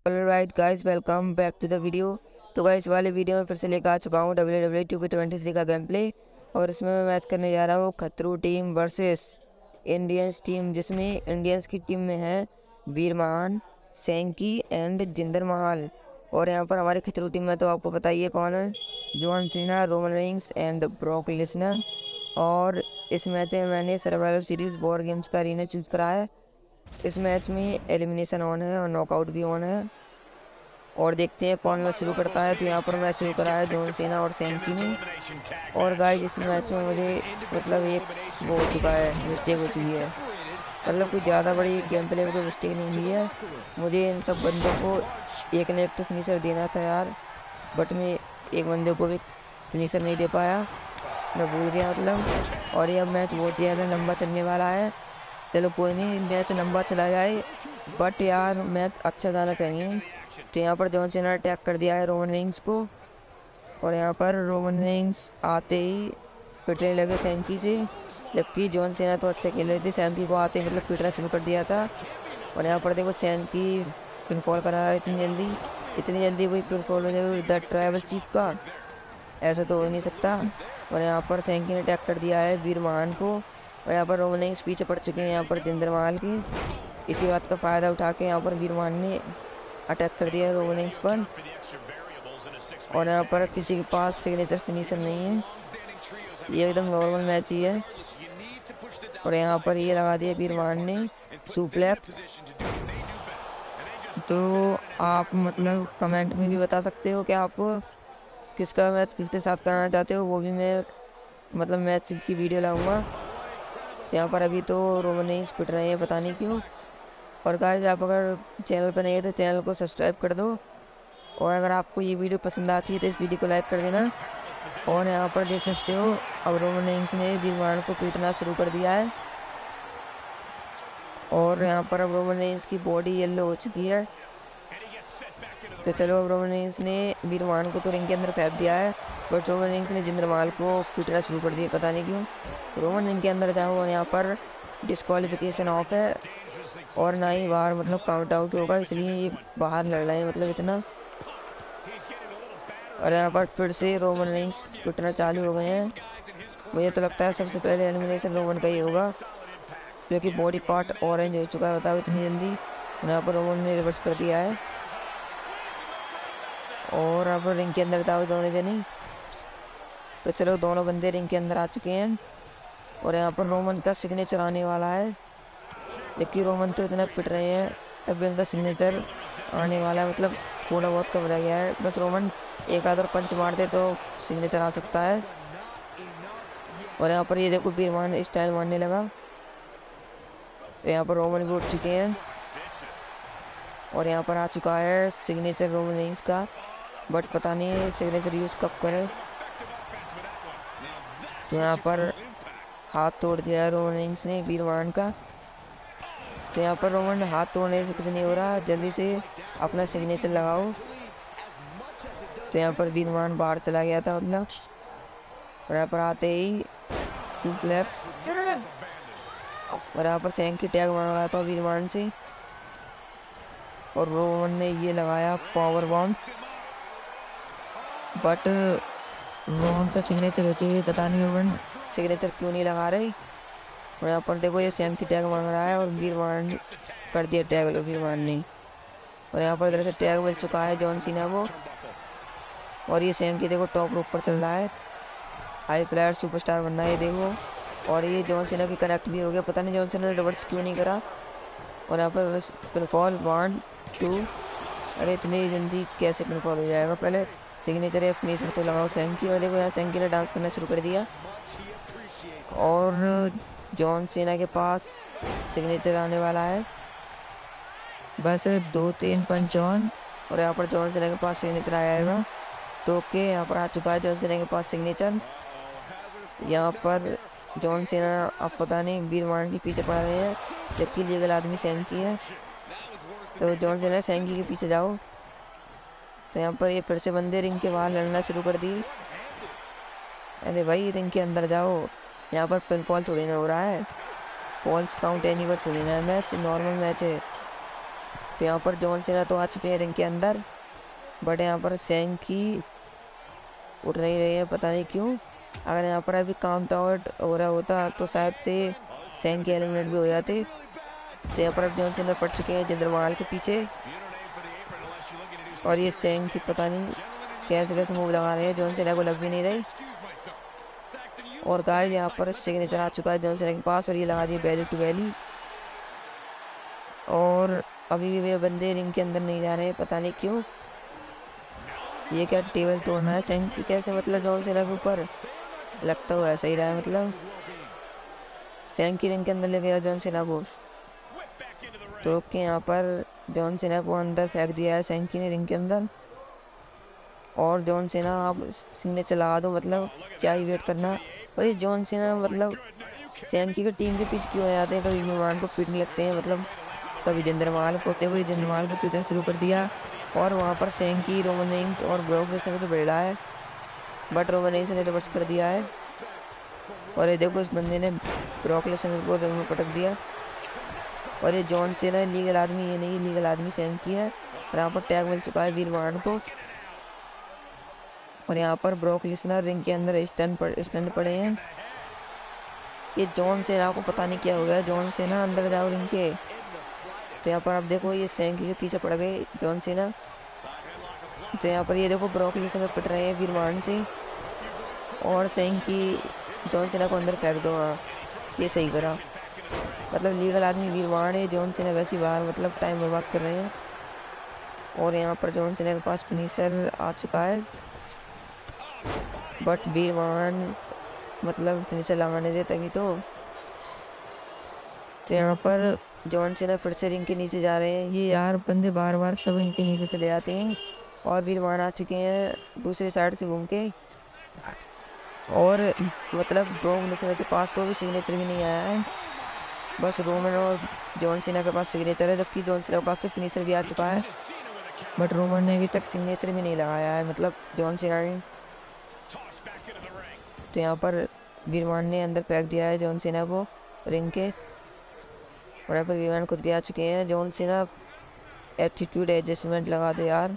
Right guys, welcome back to the video. तो guys वाले video में फिर से लेकर आ चुका हूँ WWE 2K23 का गेम प्ले। और इसमें मैं मैच करने जा रहा हूँ खतरू टीम वर्सेस इंडियंस टीम, जिसमें इंडियंस की टीम में है वीर महान, सैंकी एंड जिंदर महाल। और यहाँ पर हमारी खतरू टीम में तो आपको पता ही है कौन है, John Cena, Roman Reigns and Brock Lesnar. और इस मैच में मैंने सर्वाइवल सीरीज वॉर गेम्स का अरीना चूज करा है। इस मैच में एलिमिनेशन ऑन है और नॉकआउट भी ऑन है। और देखते हैं कौन मैच शुरू करता है। तो यहाँ पर मैच शुरू करा है जॉन सीना और सैंकी ने। और गाइस इस मैच में मुझे मतलब एक वो हो चुका है, मिस्टेक हो चुकी है। मतलब कुछ ज़्यादा बड़ी गेम प्ले में कोई मिस्टेक नहीं हुई है। मुझे इन सब बंदों को एक न एक तो फिनिशर देना था यार, बट मैं एक बंदे को भी फिनिशर नहीं दे पाया, मैं भूल गया मतलब। और ये अब मैच बहुत ज़्यादा लंबा चलने वाला है। चलो कोई नहीं, मैच लंबा चला जाए बट यार मैच अच्छा जाना चाहिए। तो यहाँ पर जॉन सीना ने अटैक कर दिया है रोमन रेंस को। और यहाँ पर रोमन रेंस आते ही पिटने लगे सैंकी से, जबकि जॉन सीना तो अच्छा खेल रहे थे। सैंकी को आते ही मतलब पिटना शुरू कर दिया था। और यहाँ पर देखो सैंकी पिनफॉल करा है इतनी जल्दी वही पिनफॉल हो जाए द ट्राइबल चीफ का, ऐसा तो हो ही नहीं सकता। और यहाँ पर सैंकी ने अटैक कर दिया है वीर महान को। और यहाँ पर रोमन रेंस पीछे पड़ चुके हैं यहाँ पर जिंदर महाल के। इसी बात का फ़ायदा उठा के यहाँ पर वीर महान ने अटैक कर दिया है रोमन रेंस पर। और यहाँ पर किसी के पास सिग्नेचर फिनिशर नहीं है, ये एकदम नॉर्मल मैच ही है। और यहाँ पर ये लगा दिया वीर महान ने सुप्लेक्स। तो आप मतलब कमेंट में भी बता सकते हो कि आप किसका मैच किसके साथ कराना चाहते हो, वो भी मैं मतलब मैच की वीडियो लाऊंगा। यहाँ पर अभी तो रोमन रेंस पिट रहे हैं, पता नहीं क्यों। और गाइस आप अगर चैनल पर नहीं है तो चैनल को सब्सक्राइब कर दो। और अगर आपको ये वीडियो पसंद आती है तो इस वीडियो को लाइक कर देना। और यहाँ पर देख सकते हो अब रोमन रेंस ने वीर महान को पीटना शुरू कर दिया है। और यहाँ पर अब रोमन रेंस की बॉडी येलो हो चुकी है। तो चलो अब रोमन रेंस ने वीर महान को तो रिंग के अंदर फेंक दिया है, बट रोमन रेंस ने जिंदर महाल को पीटना शुरू कर दिया, पता नहीं क्यों। रोमन रिंग के अंदर जाओ और यहाँ पर डिस्क्वालिफिकेशन ऑफ है और ना ही बाहर मतलब काउंट आउट होगा, इसलिए ये बाहर लड़ रहे हैं मतलब इतना। और यहाँ पर फिर से रोमन रेंस पिटना चालू हो गए हैं। मुझे तो लगता है सबसे पहले एलिमिनेशन रोमन का ही होगा, क्योंकि बॉडी पार्ट ऑरेंज हो चुका है, बताओ इतनी जल्दी। यहाँ पर रोमन ने रिवर्स कर दिया है। और अब रिंग के अंदर दाव दोनों जने। तो चलो दोनों बंदे रिंग के अंदर आ चुके हैं। और यहाँ पर रोमन का सिग्नेचर आने वाला है, जबकि रोमन तो इतना पिट रहे हैं तब भी उनका सिग्नेचर आने वाला है, मतलब थोड़ा बहुत कम रह गया है। बस रोमन एक आध और पंच मार दे तो सिग्नेचर आ सकता है। और यहाँ पर ये देखो वीर महान स्टाइल मारने लगा। तो यहाँ पर रोमन भी उठ चुके हैं। और यहाँ पर आ चुका है सिग्नेचर रोमन रेंस का, बट पता नहीं सिग्नेचर यूज़ कब करे। तो यहाँ पर हाथ तोड़ दिया है रोमन रेंस ने वीर महान का। तो यहाँ पर रोमन हाथ तोड़ने से कुछ नहीं हो रहा, जल्दी से अपना सिग्नेचर लगाओ। तो यहाँ पर वीर महान बाहर चला गया था मतलब। और यहाँ पर आते ही सुप्लेक्स। और यहाँ पर सैंकी टैग मारा था वीर महान से। और रोमन ने ये लगाया पावर बॉम्ब, बट रोमन का सिग्नेचर होते हुए पता नहीं रोमन सिग्नेचर क्यों नहीं लगा रही। और यहाँ पर देखो ये सैंकी टैग मांग रहा है और वीर महान कर दिया टैग लो वीर महान ने। और यहाँ पर इधर से टैग मिल चुका है जॉन सीना को। और ये सैंकी देखो टॉप रोप पर चल रहा है, हाई प्लेयर सुपरस्टार बनना है देखो। और ये जॉन सीना की कनेक्ट भी हो गया, पता नहीं जॉन सीना ने रिवर्स क्यों नहीं करा। और यहाँ पर पिनफॉल 1 2। अरे इतनी जल्दी कैसे पिनफॉल हो जाएगा, पहले सिग्नेचर या फिनिशर तो लगाओ सैंकी। और देखो यहाँ सैंकी ने डांस करना शुरू कर दिया। और जॉन सीना के पास सिग्नेचर आने वाला है, बस 2-3 पंच ऑन। और यहाँ पर जॉन सीना के पास सिग्नेचर आएगा। तो ओके यहाँ पर आ चुका है जॉन सीना के पास सिग्नेचर। यहाँ पर जॉन सीना अब पता नहीं वीर महान के पीछे पड़ रहे हैं, जबकि लीगल आदमी सैंकी है। तो जॉन सीना सैंकी के पीछे जाओ। तो यहाँ पर ये फिर से बंदे रिंग के बाहर लड़ना शुरू कर दिए। अरे भाई रिंग के अंदर जाओ, यहाँ पर पिनफॉल थोड़ी ना हो रहा है, फॉल्स काउंट एनीवर थोड़ी ना है, मैच नॉर्मल मैच है। तो यहाँ पर जॉन सीना तो आ चुके हैं रिंग के अंदर, बट यहाँ पर सेंग की उठ नहीं रही है, पता नहीं क्यों। अगर यहाँ पर अभी काउंट आउट हो रहा होता तो शायद से सेंग के एलिमिनेट भी हो जाते। तो यहाँ पर अब जॉन सीना पड़ चुके हैं जिंदर महल के पीछे, और ये सेंग की पता नहीं कैसे कैसे मूव लगा रहे हैं, जॉन सीना को लग भी नहीं रही। और गाइस यहाँ पर सिग्नेचर आ चुका है जॉन सीना के पास, और ये लगा दिए बैली टू बैली। और अभी भी वे बंदे रिंग के अंदर नहीं जा रहे हैं, पता नहीं क्यों। ये क्या टेबल तोड़ना है सेंग की कैसे, मतलब जॉन सीना के ऊपर लगता हुआ ऐसा ही रहा है, मतलब सेंग की रिंग के अंदर ले गया जॉन सीना को। तो के यहाँ पर जॉन सीना को अंदर फेंक दिया है सेंग की ने रिंग के अंदर। और जॉन सीना आप सिग्नेचर लगा दो, मतलब क्या ही वेट करना। और ये जॉन सीना मतलब सेंग की टीम के पीछे क्यों आ जाते हैं, कभी विमान को पीटने लगते हैं, मतलब कभी जिंदर महल को होते हुए जिंदर महल को पीटना शुरू कर दिया। और वहाँ पर सेंग की रोमन रेंज और ब्रॉक लेसनर से बढ़ रहा है, बट रोमन रेंज ने रिवर्स कर दिया है। और ये देखो इस बंदे ने ब्रॉक लेसनर को रिंग में पटक दिया। और ये जॉन सीना लीगल आदमी, ये नहीं लीगल आदमी सेंग की है। और यहाँ पर टैग मिल चुका है वीरवान को। और यहाँ पर ब्रॉक लेसनर रिंग के अंदर स्टन पड़े हैं। ये जॉन सीना को पता नहीं क्या हो गया, जॉन सीना अंदर जाओ रिंग के। तो यहाँ पर आप देखो ये सेंग के पीछे पड़ गए जॉन सीना। तो यहाँ पर ये देखो ब्रॉक लेसनर पिट रहे हैं वीरवान से, और सेंग की जॉन सीना को अंदर फेंक दो। हाँ ये सही करा, मतलब लीगल आदमी वीरवान है, जॉन सीना वैसे ही बाहर मतलब टाइम बर्बाद कर रहे हैं। और यहाँ पर जॉन सीना के पास फिनिशर आ चुका है, बट वीरवान मतलब फिनिशर लगाने दे तभी तो। यहाँ पर जॉन सीना फिर से रिंग के नीचे जा रहे हैं। ये यार बंदे बार बार सब रिंग के नीचे चले जाते हैं। और वीरवान आ चुके हैं दूसरी साइड से घूम के, और मतलब ब्रॉक लेसनर के पास तो अभी सिग्नेचर भी नहीं आया है, बस रोमन और जॉन सीना के पास सिग्नेचर है, जबकि जॉन सीना के पास तो फिनिशर भी आ चुका है। बट रोमन ने अभी तक सिग्नेचर भी नहीं लगाया है, मतलब जॉन सीना ने। तो यहाँ पर वीरवान ने अंदर फेंक दिया है जॉन सीना को रिंग के, और यहाँ पर वीरवान खुद भी आ चुके हैं। जॉन सीना एटीट्यूड एडजस्टमेंट लगा दो यार।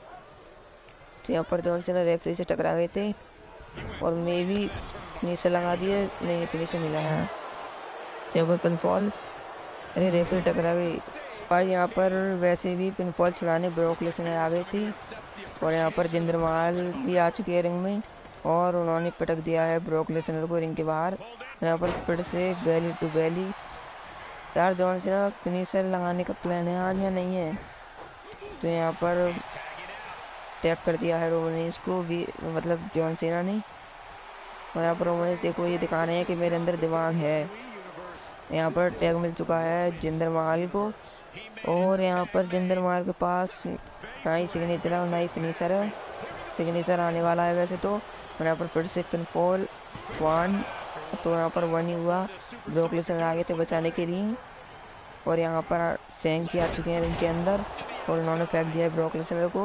तो यहाँ पर जॉन सीना रेफरी से टकरा गए थे, और मैं भी फिनिशर लगा दिए, नहीं फिनिशर नहीं लगाया। यहाँ पर पिनफॉल, अरे रेफरी टकरा गई। और यहाँ पर वैसे भी पिनफॉल छुड़ाने ब्रॉक लेसनर आ गए थे, और यहाँ पर जिंदर महल भी आ चुके हैं रिंग में, और उन्होंने पटक दिया है ब्रॉक लेसनर को रिंग के बाहर। यहाँ पर फिर से बैली टू बैली। यार जॉन सीना फिनिशर लगाने का प्लान है आज या नहीं है। तो यहाँ पर टैग कर दिया है रोमन रेंज को भी, मतलब जॉन सीना ने। और यहाँ पर रोमन रेंज देखो ये दिखा रहे हैं कि मेरे अंदर दिमाग है। यहाँ पर टैग मिल चुका है जिंदर महल को, और यहाँ पर जिंदर महल के पास ना ही सिग्नेचर है और ना ही फिनिशर है। सिग्नेचर आने वाला है वैसे तो। और यहाँ पर फिर से पिनफॉल 1, तो यहाँ पर 1 ही हुआ। ब्रॉक लेसनर आ गए थे बचाने के लिए, और यहाँ पर सेंग की आ चुके हैं रिंग के अंदर, और उन्होंने फेंक दिया है ब्रॉक लेसनर को।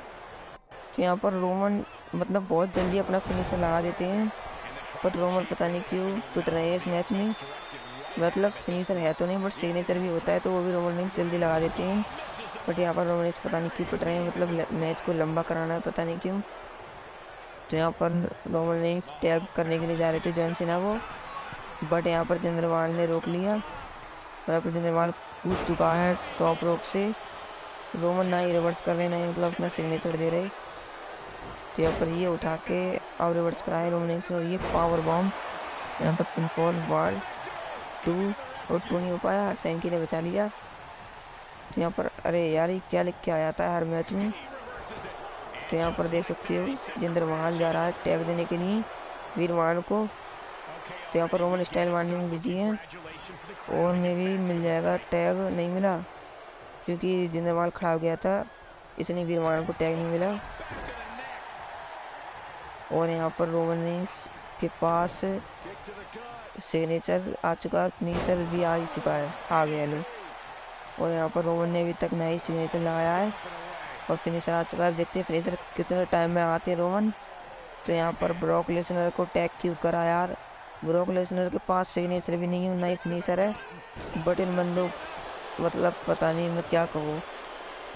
तो यहाँ पर रोमन मतलब बहुत जल्दी अपना फिनिशर लगा देते हैं, बट रोमन पता नहीं क्यों पिट रहे हैं इस मैच में। मतलब फिनिशर है तो नहीं, बट सिग्नेचर भी होता है तो वो भी रोमन रेंज जल्दी लगा देते हैं। बट यहाँ पर रोमन रेंज पता नहीं क्यों पिट रहे हैं, मतलब मैच को लंबा कराना है, पता नहीं क्यों। तो यहाँ पर रोमन रेंज टैग करने के लिए जा रहे थे जॉन सीना को, बट यहाँ पर जिंदर महल ने रोक लिया। और यहाँ पर जिंदर महल कूद चुका है टॉप रोप से। रोमन ना ही रिवर्स कर रहे, ना ही मतलब अपना सिग्नेचर दे रहे। तो यहाँ पर ये उठा के अब रिवर्स कराए रोमन रेंज, और ये पावर बॉम्ब। यहाँ पर पिनफॉल 1, 2 और 2 नहीं हो पाया, सेंकी ने बचा लिया। तो यहाँ पर अरे यार ये क्या लिख के आ जाता है हर मैच में। तो यहाँ पर देख सकते हो जिंदर महल जा रहा है टैग देने के लिए वीरवान को। तो यहाँ पर रोमन स्टाइल वार्निंग बिजी है, और में भी मिल जाएगा टैग, नहीं मिला क्योंकि जिंदर महल खड़ा हो गया था, इसलिए वीरवान को टैग नहीं मिला। और यहाँ पर रोमन रेंज के पास सिग्नेचर आ चुका है, फिनिशर भी आ ही चुका है, आ गया लो। और यहाँ पर रोमन ने अभी तक नई सिग्नेचर लगाया है, और फिनिशर आ चुका है। देखते हैं फिनिशर कितने टाइम में आते हैं रोमन। तो यहाँ पर ब्रॉक लेसनर को टैग क्यों करा यार। ब्रॉक लेसनर के पास सिग्नेचर भी नहीं है, नई फिनिशर है, बट इन बंदों मतलब पता नहीं मैं क्या कहूँ।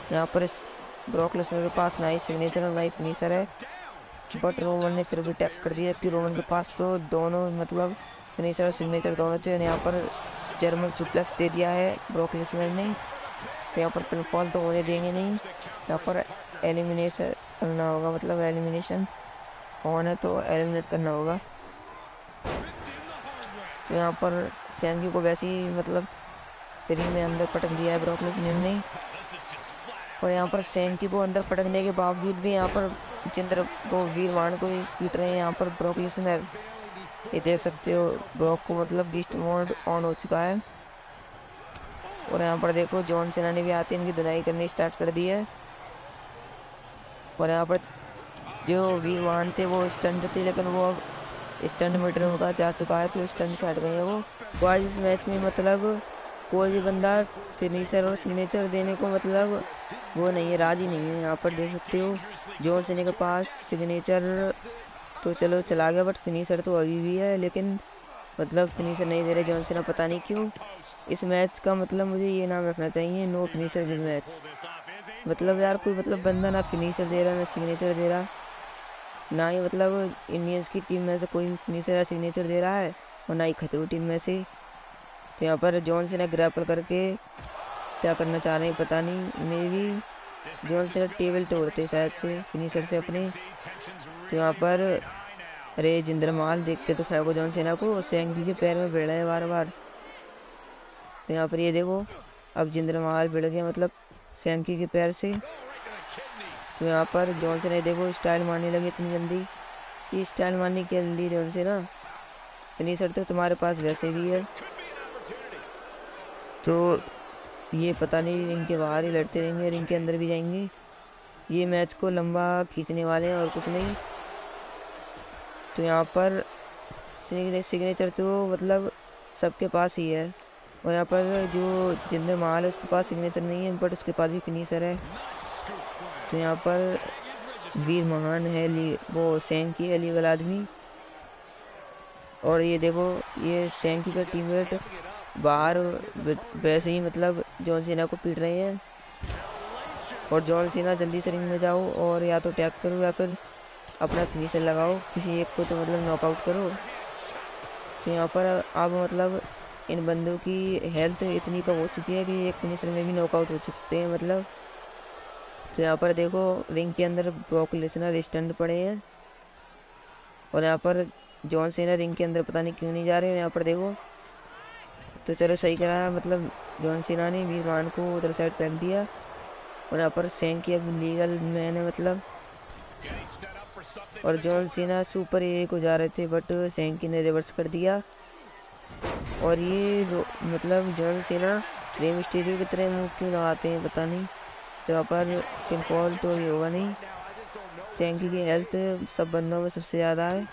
यहाँ पर इस ब्रॉक लेसनर के पास नाइस सिग्नेचर और नाइस फिनिशर है, बट रोमन ने फिर भी टैग कर दिया कि रोमन के पास तो दोनों मतलब फिनिशर और सिग्नेचर दोनों थे। यहाँ पर जर्मन सुप्लेक्स दे दिया है ब्रॉक लेसनर ने, तो यहाँ पर पिनफॉल तो होने देंगे नहीं। यहाँ पर एलिमिनेशन करना होगा, मतलब एलिमिनेशन ऑन है तो एलिमिनेट करना होगा। तो यहाँ पर सैंकी को वैसे ही मतलब फ्री में अंदर पटक दिया है ब्रॉक लेसनर ने, और यहाँ पर सैंकी को अंदर पटकने के बावजूद भी यहाँ पर जिंद्र को वीरवान को पीट रहे हैं यहाँ पर ब्रॉक लेसनर। ये देख सकते हो ब्रॉक को मतलब बीस्ट मोड ऑन हो चुका है, और यहाँ पर देखो जॉन सीना ने भी आते इनकी धुनाई करनी स्टार्ट कर दी है। और यहाँ पर जो वीरवान थे वो स्टंट थे, लेकिन वो अब स्टंट मीटर उनका जा चुका है तो स्टंट से हट गए हैं वो। आज इस मैच में मतलब कोई भी बंदा फिनिशर और सिग्नेचर देने को मतलब वो नहीं है, राजी नहीं है। यहाँ पर देख सकते हो जॉन सीना के पास सिग्नेचर तो चलो चला गया, बट फिनिशर तो अभी भी है, लेकिन मतलब फिनिशर नहीं दे रहे जॉन सीना, पता नहीं क्यों। इस मैच का मतलब मुझे ये नाम रखना चाहिए, नो फिनिशर गिव मैच। मतलब यार कोई मतलब बंदा ना फिनिशर दे रहा ना सिग्नेचर दे रहा, ना ही मतलब इंडियंस की टीम में से कोई फिनिशर या सिग्नेचर दे रहा है, और ना ही खतरू टीम में से। तो यहाँ पर जॉन सीना ग्रैपल करके क्या करना चाह रहे हैं पता नहीं, maybe John Cena table तोड़ते शायद से फिनिशर से अपने। तो यहाँ पर अरे जिंद्र महल देखते तो फेंको जॉन सीना को, सैंकी के पैर में भिड़ रहा है बार बार। तो यहाँ पर ये देखो अब जिंद्र महल भिड़ गया मतलब सैंकी के पैर से। तो यहाँ पर जॉन सीना देखो स्टाइल मारने लगे इतनी जल्दी, ये स्टाइल मारने की जल्दी जॉन सीना, फिनिशर तो तुम्हारे पास वैसे भी है। तो ये पता नहीं रिंग के बाहर ही लड़ते रहेंगे, रिंग के अंदर भी जाएंगे, ये मैच को लंबा खींचने वाले हैं और कुछ नहीं। तो यहाँ पर सिग्नेचर तो मतलब सबके पास ही है, और यहाँ पर जो जिंद्र महल है उसके पास सिग्नेचर नहीं है, बट उसके पास भी फिनिशर है। तो यहाँ पर वीर महान है वो सैंकी है लीगल आदमी, और ये देखो ये सैंकी का टीममेट बाहर वैसे ही मतलब जॉन सीना को पीट रहे हैं। और जॉन सीना जल्दी से रिंग में जाओ और या तो टैग करो या फिर अपना फिनिशर लगाओ, किसी एक को तो मतलब नॉकआउट करो। तो यहाँ पर अब मतलब इन बंदों की हेल्थ इतनी कम हो चुकी है कि एक फिनिशर में भी नॉकआउट हो सकते हैं मतलब। तो यहाँ पर देखो रिंग के अंदर ब्रॉक लेसनर स्टंट पड़े हैं, और यहाँ पर जॉन सीना रिंग के अंदर पता नहीं क्यों नहीं जा रहे हैं। यहाँ पर देखो तो चलो सही करा है, मतलब जॉन सीना ने वीरवान को उधर साइड फेंक दिया, और यहाँ पर सैंकी अब लीगल मैन है मतलब। और जॉन सीना सुपर ए को जा रहे थे, बट सैंकी ने रिवर्स कर दिया, और ये मतलब जॉन सीना रेम स्टीरियो की तरह मूव क्यों लगाते हैं पता नहीं। तो यहाँ पर पिनफॉल तो भी होगा नहीं, सैंकी की हेल्थ सब बंदों में सबसे ज़्यादा है।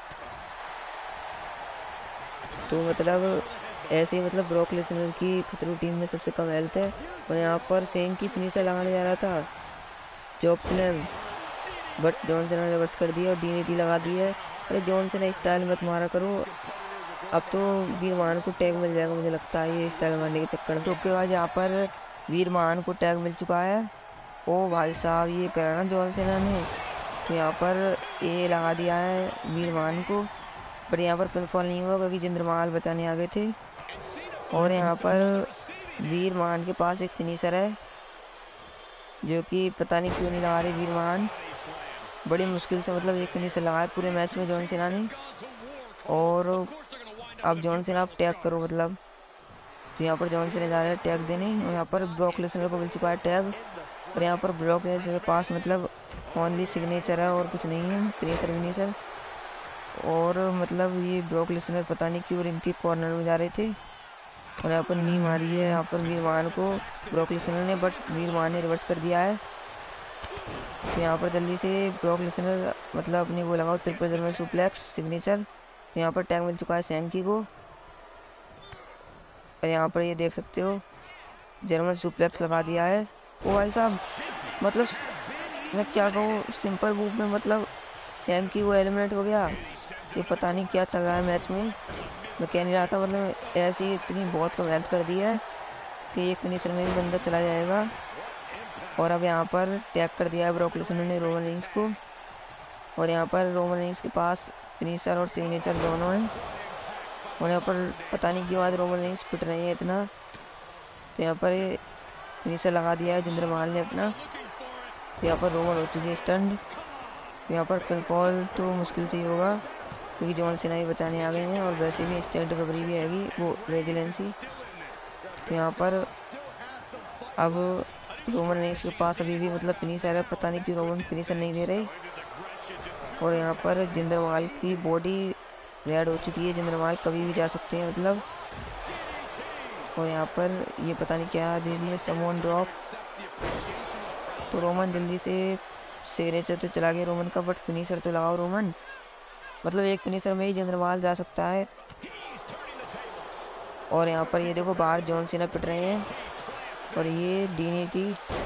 तो मतलब ऐसे ही मतलब ब्रॉक लेसनर की खतरू टीम में सबसे कम हेल्थ है, और यहाँ पर सैंकी फिनिशर लगाने जा रहा था chalk slam, but John Cena ने रिवर्स कर दिया और डीडीटी लगा दी है। अरे जॉन सीना स्टाइल मत मारा करो, अब तो वीर महान को टैग मिल जाएगा मुझे लगता है ये स्टाइल मारने के चक्कर में। तो उसके बाद यहाँ पर वीर महान को टैग मिल चुका है। ओ भाई साहब ये करा ना जॉन सीना ने, तो यहाँ पर ये लगा दिया है वीर महान को, पर यहाँ पर पिनफॉल नहीं हुआ क्योंकि जिंद्र महल बचाने आ गए थे। और यहाँ पर वीर महान के पास एक फिनिशर है जो कि पता नहीं क्यों नहीं लगा रही वीर महान, बड़ी मुश्किल से मतलब एक फिनिशर लगाया पूरे मैच में जॉन सीना ने। और अब जॉन सीना आप टैग करो मतलब, तो यहाँ पर जॉन सीना जा रहे हैं टैग देने, और यहाँ पर ब्रॉक लेसनर को मिल चुका है टैग, और यहाँ पर ब्रॉक लेसनर के पास मतलब ओनली सिग्नेचर है और कुछ नहीं है, फिनिशर विनिशर। और मतलब ये ब्रॉक लेसनर पता नहीं क्यों रिंग के कॉर्नर में जा रहे थे, और यहाँ पर नी मारी है यहाँ पर वीर महान को ब्रॉक लेसनर ने, बट वीर महान ने रिवर्स कर दिया है। तो यहाँ पर जल्दी से ब्रॉक लेसनर मतलब अपनी वो लगाओ ट्रिपल जर्मन सुप्लेक्स सिग्नेचर। तो यहाँ पर टैग मिल चुका है सैंकी को, और यहाँ पर ये देख सकते हो जर्मन सुप्लेक्स लगा दिया है। ओ भाई साहब मतलब मैं क्या कहूँ, सिंपल मूव में मतलब सैंकी वो एलिमिनेट हो गया। ये पता नहीं क्या चल रहा है मैच में, मैं कह नहीं रहा था मतलब ऐसी इतनी बहुत कम हेल्थ कर दी है कि एक फिनिशर में भी बंदा चला जाएगा। और अब यहाँ पर टैग कर दिया है ब्रॉक लेसनर ने रोमन रेंस को। और यहाँ पर रोमन रेंस के पास फिनिशर और सिग्नेचर दोनों हैं। और यहाँ पर पता नहीं क्यों आज रोमन रेंस पिट रहे हैं इतना। तो यहाँ पर फिनिशर लगा दिया है जिंदर महल ने अपना। तो यहाँ पर रोमन हो चुकी है स्टंड। तो यहाँ पर पिनफॉल तो मुश्किल से ही होगा क्योंकि जॉन सीना भी बचाने आ गए हैं और वैसे भी स्टंट रिकवरी भी हैगी वो रेजिलेंसी। तो यहाँ पर अब रोमन रेंस के पास अभी भी मतलब फिनिशर है, पता नहीं क्यों रोमन फिनिशर नहीं दे रहे। और यहाँ पर जिंदर महल की बॉडी रेड हो चुकी है, जिंदर महल कभी भी जा सकते हैं मतलब। और यहाँ पर ये पता नहीं क्या दे दिए समवन ड्रॉप। तो रोमन जल्दी से सिग्नेचर तो चला गया रोमन का, बट फिनिशर तो लगाओ रोमन, मतलब एक फिनिशर में ही जिंदर महल जा सकता है। और यहाँ पर ये देखो बाहर जॉन सीना पिट रहे हैं और ये DDT।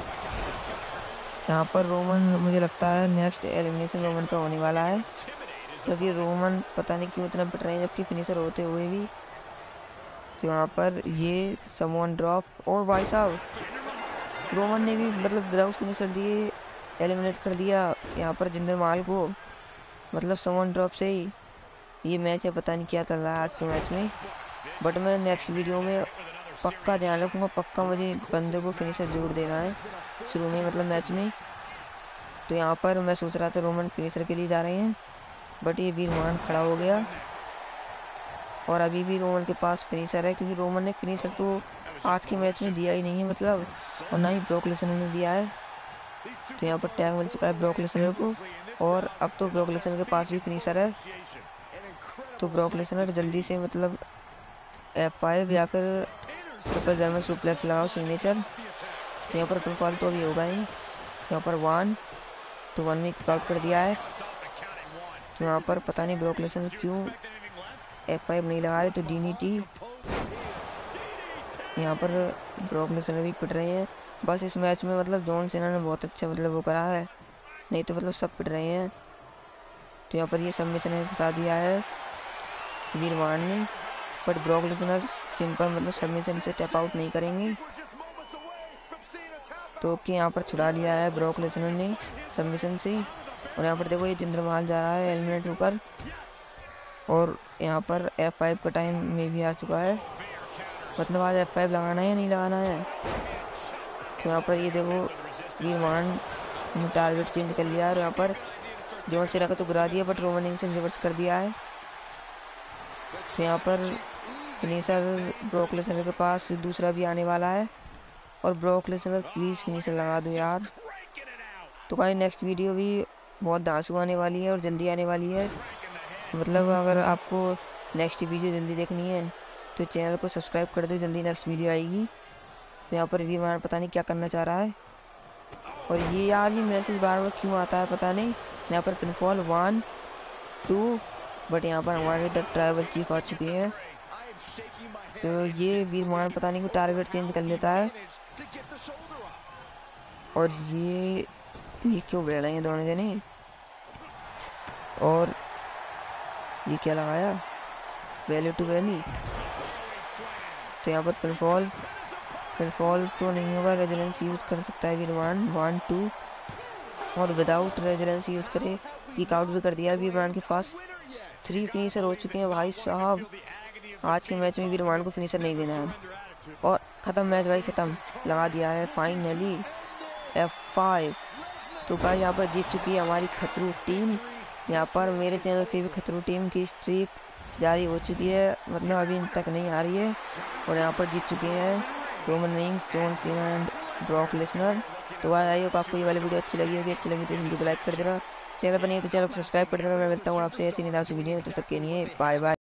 यहाँ पर रोमन मुझे लगता है नेक्स्ट एलिमिनेशन रोमन का होने वाला है क्योंकि रोमन पता नहीं क्यों इतना पिट रहे हैं जबकि फिनिशर होते हुए भी। तो यहाँ पर ये समवन ड्रॉप और भाई साहब रोमन ने भी मतलब विदाउट फिनिशर दिए एलिमिनेट कर दिया यहाँ पर जिंदर महल को, मतलब समवन ड्रॉप से ही। ये मैच है, पता नहीं क्या चल रहा है आज के मैच में, बट मैं नेक्स्ट वीडियो में पक्का ध्यान रखूँगा, पक्का मुझे बंदे को फिनिशर जरूर देना है शुरू में मतलब मैच में। तो यहाँ पर मैं सोच रहा था रोमन फिनिशर के लिए जा रहे हैं, बट ये वीर महान खड़ा हो गया और अभी भी रोमन के पास फिनिशर है क्योंकि रोमन ने फिनिशर तो आज के मैच में दिया ही नहीं है मतलब, और ना ही ब्रॉक लेसनर ने दिया है। तो यहाँ पर टैग मिल चुका है ब्रॉक लेसनर को और अब तो ब्रॉक लेसनर के पास भी फिनिशर है। तो ब्रॉक लेसनर जल्दी से मतलब F5 या फिर ट्रिपल जर्मन सुप्लेक्स लगाओ सिग्नेचर। तो यहाँ पर पिनफॉल तो अभी होगा ही। यहाँ पर 1 तो 1 में किकआउट कर दिया है। तो यहाँ पर पता नहीं ब्रॉक लेसनर क्यों F5 नहीं लगा रहे। तो DDT यहाँ पर ब्रॉक लेसनर भी पिट रहे हैं। बस इस मैच में मतलब जॉन सीना ने बहुत अच्छा मतलब वो करा है, नहीं तो मतलब सब पिट रहे हैं। तो यहाँ पर ये सबमिशन में फंसा दिया है वीर महान ने, बट ब्रॉक लेसनर सिंपल मतलब सबमिशन से टैप आउट नहीं करेंगे। तो ओके यहाँ पर छुड़ा लिया है ब्रॉक लेसनर ने सबमिशन से। और यहाँ पर देखो ये जिंदर महल जा रहा है एलिमिनेट होकर और यहाँ पर F5 का टाइम में भी आ चुका है, मतलब आज F5 लगाना है या नहीं लगाना है। तो यहाँ पर ये देखो वीर महान ने टारगेट चेंज कर लिया है और यहाँ पर जॉन सीना का तो गिरा दिया बट रोमन रेंस ने रिवर्स कर दिया है। तो यहाँ पर फिनिशर ब्रॉक लेसनर के पास दूसरा भी आने वाला है और ब्रॉक लेसनर प्लीज़ फिनिशर लगा दो यार। तो भाई नेक्स्ट वीडियो भी बहुत धांसू आने वाली है और जल्दी आने वाली है, मतलब अगर आपको नेक्स्ट वीडियो जल्दी देखनी है तो चैनल को सब्सक्राइब कर दो, जल्दी नेक्स्ट वीडियो आएगी। तो यहाँ पर वीर महान पता नहीं क्या करना चाह रहा है और ये यार ये मैसेज बार बार क्यों आता है पता नहीं। यहाँ पर पिनफॉल 1 2 बट यहाँ पर हमारे द ट्राइबल चीफ आ चुकी है। तो ये वीर महान पता नहीं को टारगेट चेंज कर लेता है और ये क्यों बैठ रहे हैं दोनों जने। और ये क्या लगाया वैल्यू टू वैली। तो यहाँ पर पिनफॉल तो नहीं होगा, रेजिलेंस यूज कर सकता है वीर महान 1 2 और विदाउट रेजिलेंस यूज करे किक आउट भी कर दिया वीर महान के पास। 3 फिनिशर हो चुके हैं भाई साहब, आज के मैच में वीर महान को फिनिशर नहीं देना है और ख़त्म मैच भाई ख़त्म, लगा दिया है फाइनली F5। तो भाई यहाँ पर जीत चुकी है हमारी खतरू टीम। यहाँ पर मेरे चैनल पे भी खतरू टीम की स्ट्रीक जारी हो चुकी है, मतलब अभी तक नहीं आ रही है और यहाँ पर जीत चुके हैं Roman Reigns, John Cena and Brock Lesnar. तो भाई आई होप आपको ये वाली वीडियो अच्छी लगी तो इस वीडियो को लाइक कर देना, चैनल पर नहीं है तो चैनल को सब्सक्राइब कर देना। मैं मिलता हूँ आपसे ऐसी निदान वीडियो, तब तक के लिए बाय बाय।